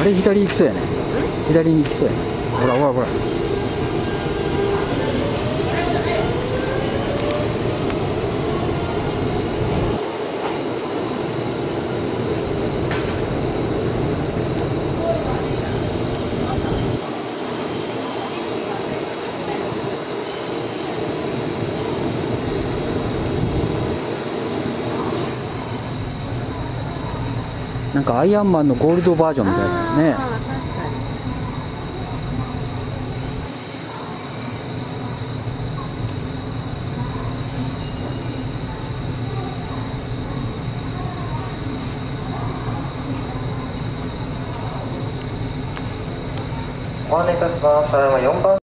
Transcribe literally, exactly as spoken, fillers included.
れ左行きそうやね。左に行きそうやね。ほらほらほら。なんかアイアンマンのゴールドバージョンみたいだね。 あー確かに。 ご案内いたします。ただいまよんばん